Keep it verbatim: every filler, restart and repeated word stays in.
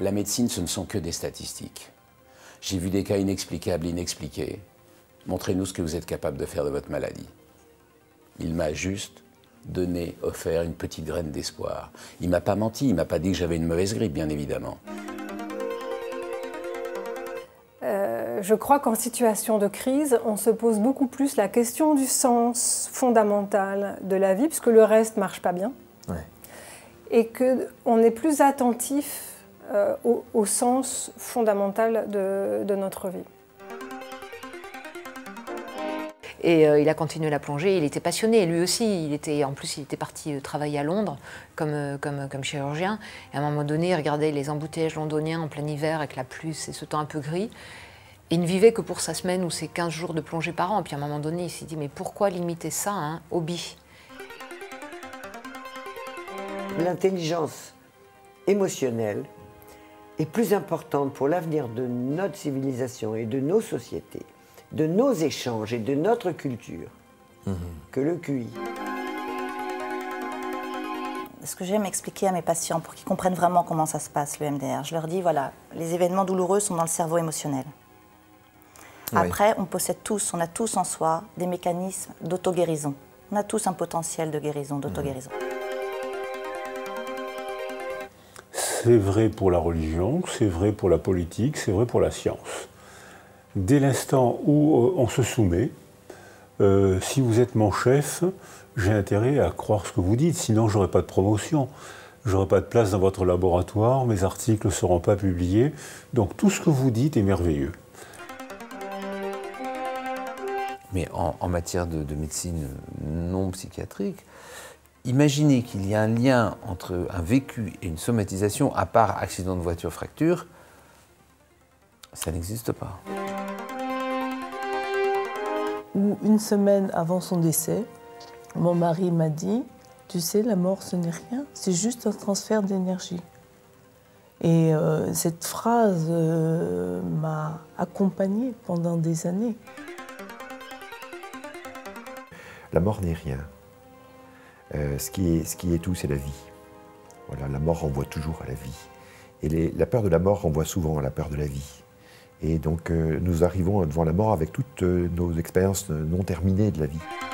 La médecine, ce ne sont que des statistiques. J'ai vu des cas inexplicables, inexpliqués. Montrez-nous ce que vous êtes capable de faire de votre maladie. Il m'a juste donné, offert une petite graine d'espoir. Il ne m'a pas menti, il ne m'a pas dit que j'avais une mauvaise grippe, bien évidemment. Euh, je crois qu'en situation de crise, on se pose beaucoup plus la question du sens fondamental de la vie, puisque le reste ne marche pas bien. Ouais. Et qu'on est plus attentif euh, au, au sens fondamental de, de notre vie. Et euh, il a continué la plongée, il était passionné, lui aussi. Il était, en plus, il était parti travailler à Londres comme, euh, comme, comme chirurgien. Et à un moment donné, il regardait les embouteillages londoniens en plein hiver avec la pluie et ce temps un peu gris. Il ne vivait que pour sa semaine ou ses quinze jours de plongée par an. Et puis à un moment donné, il s'est dit, mais pourquoi limiter ça à un hobby? L'intelligence émotionnelle est plus importante pour l'avenir de notre civilisation et de nos sociétés, de nos échanges et de notre culture, mmh. que le Q I. Ce que j'aime expliquer à mes patients pour qu'ils comprennent vraiment comment ça se passe, le M D R, je leur dis, voilà, les événements douloureux sont dans le cerveau émotionnel. Oui. Après, on possède tous, on a tous en soi des mécanismes d'auto-guérison. On a tous un potentiel de guérison, d'auto-guérison. Mmh. C'est vrai pour la religion, c'est vrai pour la politique, c'est vrai pour la science. Dès l'instant où on se soumet, euh, si vous êtes mon chef, j'ai intérêt à croire ce que vous dites, sinon je n'aurai pas de promotion, je n'aurai pas de place dans votre laboratoire, mes articles ne seront pas publiés, donc tout ce que vous dites est merveilleux. Mais en, en matière de, de médecine non psychiatrique, imaginez qu'il y a un lien entre un vécu et une somatisation, à part accident de voiture, fracture, ça n'existe pas. Où une semaine avant son décès, mon mari m'a dit « Tu sais, la mort, ce n'est rien, c'est juste un transfert d'énergie. » Et euh, cette phrase euh, m'a accompagnée pendant des années. La mort n'est rien. Euh, ce, qui est, ce qui est tout, c'est la vie. Voilà, la mort renvoie toujours à la vie. Et les, la peur de la mort renvoie souvent à la peur de la vie. Et donc, euh, nous arrivons devant la mort avec toutes euh, nos expériences non terminées de la vie.